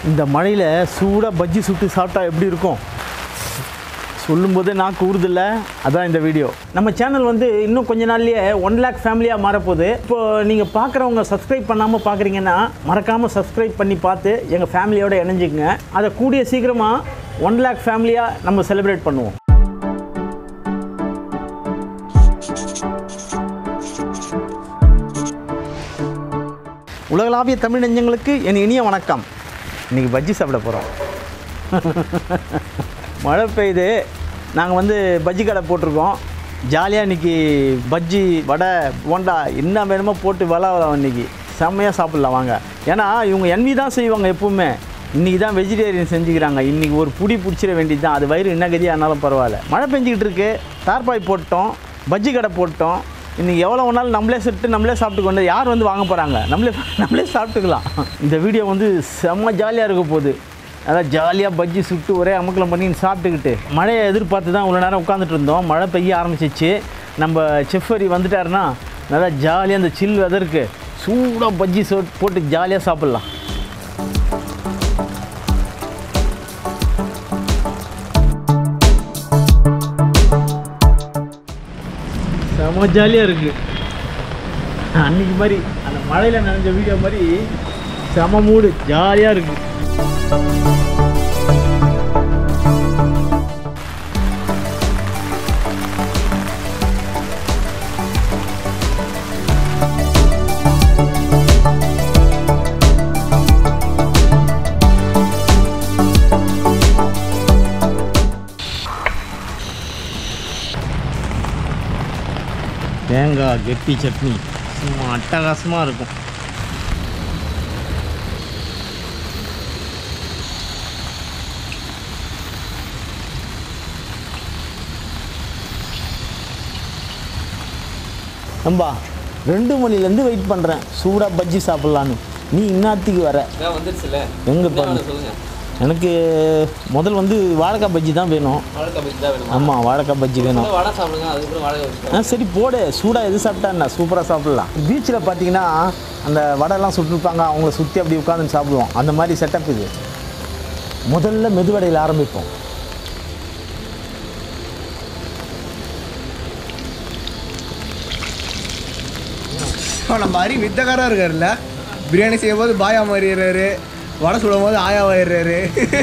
இந்த மழையில் சூடாக பஜ்ஜி சுட்டு சாப்பிட்டா எப்படி இருக்கும் சொல்லும்போதே நான் கூறுதில்ல. அதான் இந்த வீடியோ. நம்ம சேனல் வந்து இன்னும் கொஞ்ச நாள்லேயே 1 lakh ஃபேமிலியாக மாறப்போகுது. இப்போது நீங்கள் பார்க்குறவங்க சப்ஸ்கிரைப் பண்ணாமல் பார்க்குறீங்கன்னா மறக்காமல் சப்ஸ்கிரைப் பண்ணி பார்த்து எங்கள் ஃபேமிலியோடு இணைஞ்சிக்கங்க. அதை கூடிய சீக்கிரமாக 1 lakh ஃபேமிலியாக நம்ம செலிப்ரேட் பண்ணுவோம். உலகளாவிய தமிழ் நெஞ்சங்களுக்கு என் இனிய வணக்கம். இன்றைக்கி பஜ்ஜி சாப்பிட போகிறோம். மழை பெய்யுது. நாங்கள் வந்து பஜ்ஜி கடை போட்டிருக்கோம். ஜாலியாக இன்றைக்கி பஜ்ஜி வடை போண்டா என்ன வேணுமோ போட்டு விளாடலாம். இன்றைக்கி செம்மையாக சாப்பிட்லாம் வாங்க. ஏன்னா இவங்க என்வி தான் செய்வாங்க எப்பவுமே. இன்றைக்கி தான் வெஜிடேரியன் செஞ்சுக்கிறாங்க. இன்றைக்கி ஒரு புடி பிடிச்சிட வேண்டியது தான். அது வயிறு என்ன கதியாக ஆனாலும் பரவாயில்ல. மழை பெஞ்சிக்கிட்டு இருக்கு. தார்பாய் போட்டோம், பஜ்ஜி கடை போட்டோம். இன்றைக்கி எவ்வளோ ஒன்றாலும் நம்மளே சுட்டு நம்மளே சாப்பிட்டுக்கு வந்து யார் வந்து வாங்க போகிறாங்க? நம்மளே சாப்பிட்டுக்கலாம். இந்த வீடியோ வந்து செம்ம ஜாலியாக இருக்க போகுது. அதான் ஜாலியாக பஜ்ஜி சுட்டு ஒரே அமக்கலம் பண்ணி சாப்பிட்டுக்கிட்டு மழையை எதிர்பார்த்து தான் இவ்வளோ நேரம் உட்காந்துட்டு இருந்தோம். மழை பெய்ய ஆரம்பிச்சிச்சு. நம்ம செஃப்பரி வந்துட்டாருன்னா நல்லா ஜாலியாக அந்த சில் வெதருக்கு சூடாக பஜ்ஜி போட்டு ஜாலியாக சாப்பிட்லாம். செம்ம ஜாலியாக இருக்குது. அன்றைக்கி மாதிரி அந்த மழையில் நனைஞ்ச வீடியோ மாதிரி செம மூடு ஜாலியாக இருக்குது. தேங்காய் கெட்டி சட்னி சும்மா அட்டகாசமாக இருக்கும். நம்பா 2 மணிலேருந்து வெயிட் பண்ணுறேன் சூடாக பஜ்ஜி சாப்பிட்லான்னு. நீ இன்னாத்துக்கு வர வந்துருச்சுல? எங்கே பாருங்க. எனக்கு முதல் வந்து வாழைக்காய் பஜ்ஜி தான் வேணும். ஆமாம், வாழைக்காய் பஜ்ஜி வேணும். சரி போடு. சூடாக எது சாப்பிட்டா என்ன சூப்பராக சாப்பிட்லாம். பீச்சில் பார்த்தீங்கன்னா அந்த வடைலாம் சுட்டுருப்பாங்க. அவங்கள சுற்றி அப்படி உட்காந்து சாப்பிடுவோம். அந்த மாதிரி செட்டப் இது. முதல்ல மெதுவடையில் ஆரம்பிப்போம். நம்ம மாதிரி வித்தக்காராக இருக்காருல்ல. பிரியாணி செய்யும் போது பாயா மாறிடுறாரு, வடை சுடும் போது ஆயா ஆயிடுறாரு.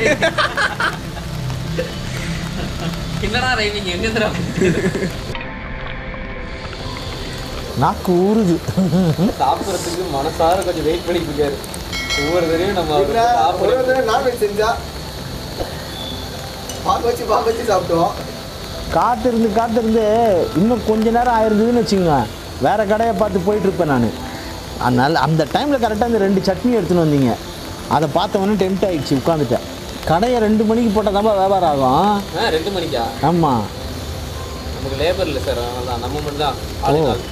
நாக்கு ஊறுது. சாப்பிட்றதுக்கு மனசார கொஞ்சம் வெயிட் பண்ணிட்டு இருக்காரு. ஒவ்வொரு தடவையும் நம்ம நான்வெஜ் செஞ்சா பார்க்க வச்சு சாப்பிட்டோம். காத்திருந்து இன்னும் கொஞ்ச நேரம் ஆயிருந்ததுன்னு வச்சுக்கோங்க, வேறு கடையை பார்த்து போயிட்டுருப்பேன் நான். அதனால் அந்த டைமில் கரெக்டாக இந்த 2 சட்னி எடுத்துன்னு வந்தீங்க. அதை பார்த்தவொன்னே டெம்ட் ஆகிடுச்சு, உட்காந்துட்டேன். கடையை 2 மணிக்கு போட்டால் தான் வியாபாரம் ஆகும். 2 மணிக்கா? ஆமாம், நமக்கு லேபர் இல்லை சார். அதனால தான் நம்ம மட்டும் தான்.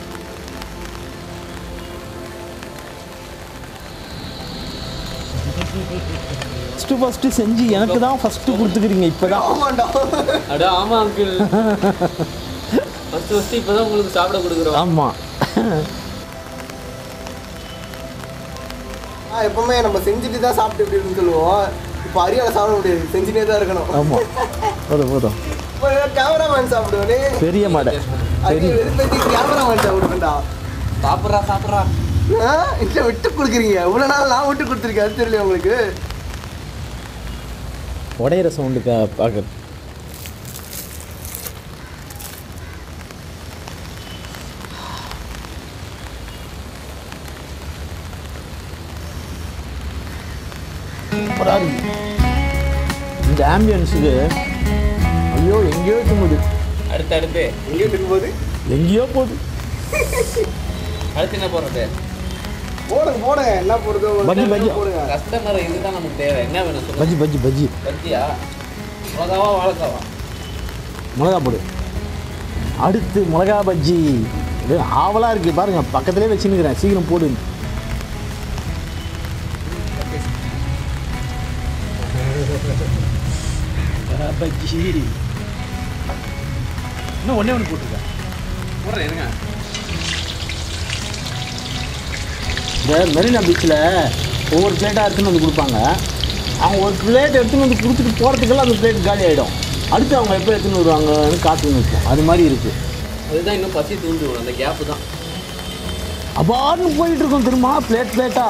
ஃபஸ்ட்டு செஞ்சு எனக்கு தான் ஃபஸ்ட்டு கொடுத்துக்கிறீங்க இப்போ தான். அடா ஆமாம் அங்கிள், ஃபஸ்ட்டு இப்போ தான் உங்களுக்கு சாப்பிட கொடுக்குறோம். ஆமாம், எப்பவுமே நம்ம செஞ்சுட்டு தான் சாப்பிட்டு இப்படின்னு சொல்லுவோம். இப்போ அரியால சாப்பிட முடியாது, செஞ்சுட்டே தான் இருக்கணும். ஆமாம், போதும் கேமராமேன் சாப்பிடுவோனே. பெரிய மாடை கேமராமேன் சாப்பிடுவேன்டா. சாப்பிட்றா இல்லை விட்டு கொடுக்குறீங்க. இவ்வளோ நாள் நான் விட்டு கொடுத்துருக்கேன். அது தெரியல உங்களுக்கு? உடையிற சவுண்டுக்கா பார்க்க. இந்த ஆம்பியன்ஸுக்கு ஐயோ எங்கேயோ இருக்கும்போது அடுத்து எங்கேயோ இருக்கும்போது எங்கேயோ போகுது. அடுத்து என்ன போடுறது? போடுங்க என்ன போடுறது? பஜ்ஜி போடுங்க. கஸ்டமர் இதுதான் நமக்கு தேவை. என்ன வேணும் சொல்லு. பஜ்ஜியா? மிளகாவா வாழைக்காவா? மிளகா போடு. அடுத்து மிளகா பஜ்ஜி. இது ஆவலாக இருக்குது பாருங்கள், பக்கத்துலேயே வச்சுன்னுக்கிறேன். சீக்கிரம் போடு. பஜ்ஜி இன்னும் ஒன்றே போட்டிருக்கேன். போடுறேன் இருங்க. இந்த மெரினா பீச்சில் ஒவ்வொரு பிளேட்டாக எடுத்துன்னு வந்து கொடுப்பாங்க. அவங்க ஒரு பிளேட் எடுத்துன்னு வந்து கொடுத்துட்டு போகிறதுக்கெல்லாம் அந்த பிளேட் காலி ஆகிடும். அடுத்து அவங்க எப்போ எடுத்துன்னு வருவாங்கன்னு காத்துன்னு இருக்கும். அது மாதிரி இருக்குது. அதுதான் இன்னும் பசி தூண்டு அந்த கேப்பு தான். அபார்னு போயிட்டு இருக்கோம் திரும்ப பிளேட்டா.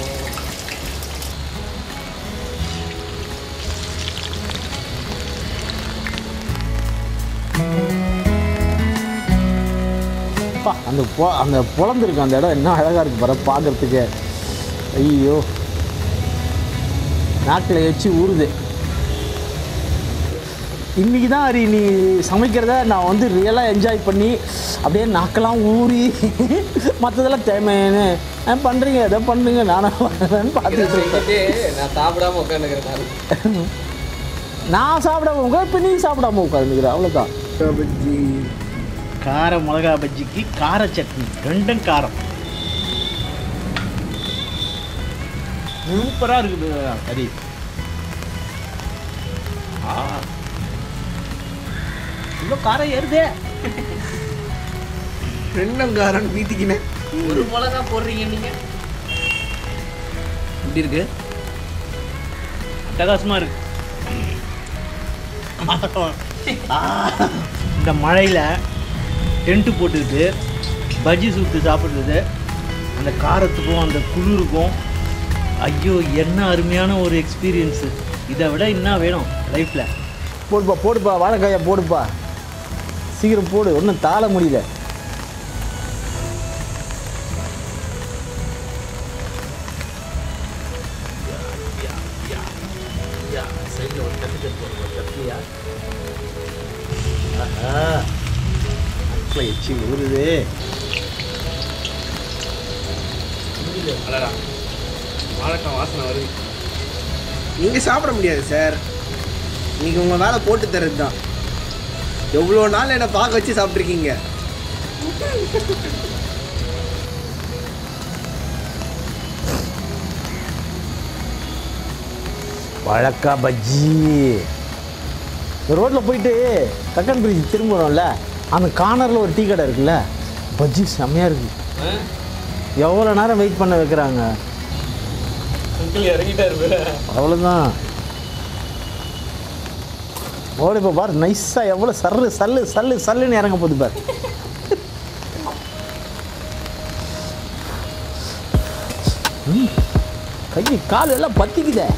அந்த பொழந்துருக்கு அந்த இடம் என்ன அழகாக இருக்குது பாரு பார்க்குறதுக்கு. ஐயோ நாக்கில் வச்சு ஊறுது. இன்றைக்கி தான் ஹரி நீ சமைக்கிறத நான் வந்து ரியலாக என்ஜாய் பண்ணி அப்படியே நாக்கெல்லாம் ஊறி மற்றதெல்லாம் தேவைன்னு பண்ணுறீங்க எதை பண்ணுறீங்க நானும் பார்த்துட்டு இருக்கேன். நான் சாப்பிடாம உட்காந்துக்கிறேன். நான் சாப்பிடாம உட்காந்து இப்போ நீ சாப்பிடாம உட்காந்துக்கிறேன் அவ்வளோதான். பஜ்ஜி கார மிளகா பஜ்ஜிக்கு கார சட்னி ரெண்டும் காரம் சூப்பராக இருக்குது ஹரி. இவ்வளோ காரம் ஏறுதே. ரெண்டும் காரம் வீட்டுக்கினேன். ஒரு மிளகா போடுறீங்க நீங்க. எப்படி இருக்கு? அட்டகாசமாக இருக்கு. இந்த மழையில் டென்ட்டு போட்டுக்கிட்டு பஜ்ஜி சுட்டு சாப்பிட்றது அந்த காரத்துக்கும் அந்த குளிருக்கும் ஐயோ என்ன அருமையான ஒரு எக்ஸ்பீரியன்ஸு. இதை விட என்ன வேணும் லைஃப்பில்? போடுப்பா வாழைக்காயை போடுப்பா, சீக்கிரம் போடு, ஒன்றும் தாழ முடியல. எச்சி ஊறுது. வாழைக்காய் வாசனை வருது. நீங்கள் சாப்பிட முடியாது சார். நீங்கள் உங்கள் வேலை போட்டு தர்றது தான். எவ்வளோ நாள் என்னை பார்க்க வச்சு சாப்பிட்ருக்கீங்க. வாழைக்காய் பஜ்ஜி. ரோட்டில் போயிட்டு கக்கன் பிரிட்ஜ் திரும்புகிறோம்ல, அந்த கார்னரில் ஒரு டீ கடை இருக்குல்ல, பஜ்ஜி செம்மையாக இருக்குது. எவ்வளோ நேரம் வெயிட் பண்ண வைக்கிறாங்க. இறங்கிட்டாரு. அவ்வளோதான். ஓடு இப்போ பார் நைஸாக எவ்வளோ சல்லுன்னு இறங்க போகுது பார். கை கால் எல்லாம் பத்திக்குதே.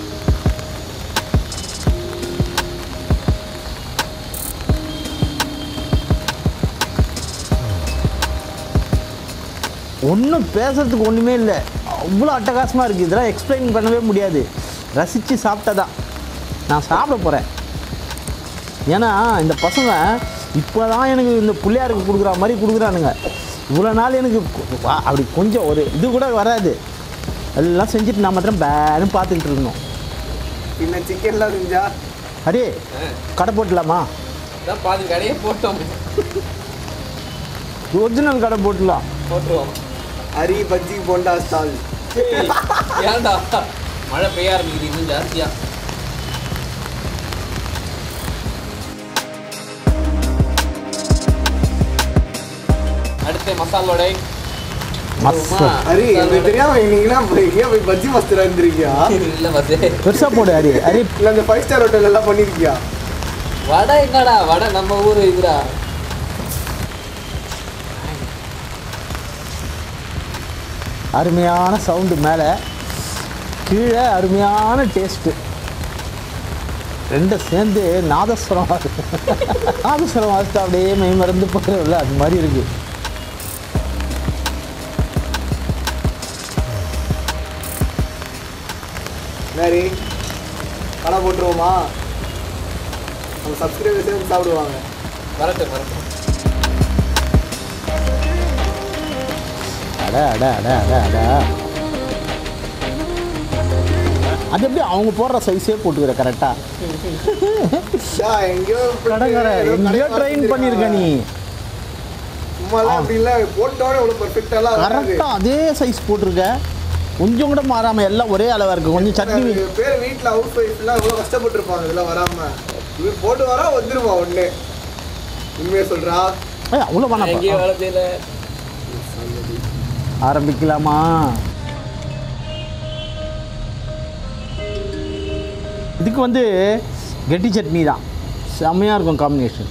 ஒன்றும் பேசுறதுக்கு ஒன்றுமே இல்லை, அவ்வளோ அட்டகாசமாக இருக்குது. இதெல்லாம் எக்ஸ்பிளைன் பண்ணவே முடியாது. ரசித்து சாப்பிட்டதான். நான் சாப்பிட போகிறேன். ஏன்னா இந்த பசங்க இப்போ தான் எனக்கு இந்த பிள்ளையாருக்கு கொடுக்குற மாதிரி கொடுக்குறானுங்க. இவ்வளோ நாள் எனக்கு அப்படி கொஞ்சம் ஒரு இது கூட வராது. எல்லாம் செஞ்சுட்டு நான் மாத்திரம் பேன்னு பார்த்துக்கிட்டு இருக்கணும். பின்ன சிக்கன்லாம் செஞ்சா அரே கடை போட்டலாமா? பாதி கடையே போட்டோம். ஒரிஜினல் கடை போட்டுலாம். போட்டுருவோம். அரி பஜ்ஜி போண்டா ஸ்டால். ஏன்டா மழை பெய்ய ஆரம்பிக்குது இன்னும் ஜாஸ்தியா. அடுத்து மசால் வடை. அரி எனக்கு தெரியாம நீங்களா எங்கேயா போய் பஜ்ஜி மாஸ்டர் இருந்திருக்கியா? இல்லை பஸ்ஸே பெருசாக போடு அரி. அரி இல்லை அந்த 5 ஸ்டார் ஹோட்டல் எல்லாம் பண்ணியிருக்கியா? வடை என்னடா வடை நம்ம ஊர் இதுடா. அருமையான சவுண்டு மேலே, கீழே அருமையான டேஸ்ட்டு. ரெண்டும் சேர்ந்து நாதஸ்வரம் வாசிட்டு அப்படியே மெய் மறந்து போகிறதில்ல, அது மாதிரி இருக்குது. சரி கடை போட்டுருவோமா? நம்ம சப்ஸ்கிரைபர் சேர்ந்து சாப்பிடுவாங்க. வரட்டும். அது எப்படி அவங்க போடுற சைஸே போட்டுக்கிற கரெக்டாக? எங்கேயோ எங்கேயோ ட்ரெயின் பண்ணியிருக்க நீ. சும்மாலாம் அப்படி இல்லை, போட்டோட இவ்வளோ பர்ஃபெக்டாலாம் கரெக்டாக அதே சைஸ் போட்டிருக்க. கொஞ்சம் கூட மாறாமல் எல்லாம் ஒரே அளவாக இருக்குது. கொஞ்சம் சட்னி பேர் வீட்டில் ஹவுஸ் ஒய்ஃப்லாம் இவ்வளோ கஷ்டப்பட்டுருப்பாங்க இதெல்லாம் வராமல். இவர் போட்டு வரா வந்துருமா ஒன்று. உண்மையை சொல்கிறா? அவ்வளோ பண்ண எங்கேயும் வேலை செய்யல. ஆரம்பிக்கலாமா? இதுக்கு வந்து கெட்டி சட்னி தான் செம்மையாக இருக்கும் காம்பினேஷன்.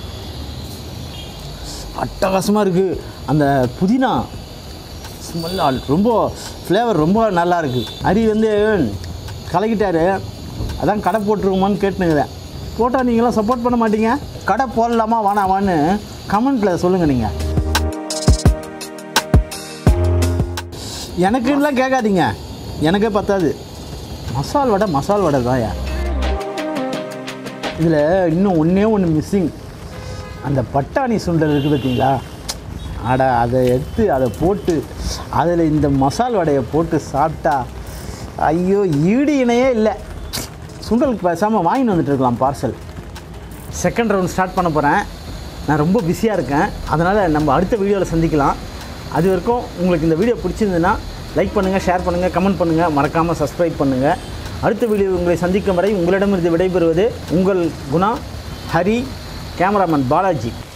அட்டகாசமாக இருக்குது. அந்த புதினா ஸ்மெல் ரொம்ப ஃப்ளேவர் ரொம்ப நல்லா இருக்குது. ஹரி வந்து கலக்கிட்டாரு. அதான் கடை போட்டுருவோமான்னு கேட்டுனுங்கிறேன். போட்டால் நீங்களாம் சப்போர்ட் பண்ண மாட்டீங்க. கடை போடலாமா வேணாமான்னு கமெண்ட்டில் சொல்லுங்கள். நீங்கள் எனக்குலாம் கேட்காதீங்க, எனக்கே பத்தாது. மசால் வடை தான். இதில் இன்னும் ஒன்று மிஸ்ஸிங். அந்த பட்டாணி சுண்டல் இருக்குது பார்த்தீங்களா, அதை எடுத்து அதை போட்டு அதில் இந்த மசால் வடையை போட்டு சாப்பிட்டா ஐயோ ஈடு இணையே இல்லை. சுண்டலுக்கு பேசாமல் வாங்கிட்டு வந்துட்டு இருக்கலாம் பார்சல். செகண்ட் ரவுண்ட் ஸ்டார்ட் பண்ண போகிறேன். நான் ரொம்ப பிஸியாக இருக்கேன், அதனால் நம்ம அடுத்த வீடியோவில் சந்திக்கலாம். அது வரைக்கும் உங்களுக்கு இந்த வீடியோ பிடிச்சிருந்ததுன்னா லைக் பண்ணுங்கள், ஷேர் பண்ணுங்கள், கமெண்ட் பண்ணுங்கள், மறக்காமல் சப்ஸ்கிரைப் பண்ணுங்கள். அடுத்த வீடியோ உங்களை சந்திக்கும் வரை உங்களிடமிருந்து விடைபெறுவது உங்கள் குணா, ஹரி, கேமராமேன் பாலாஜி.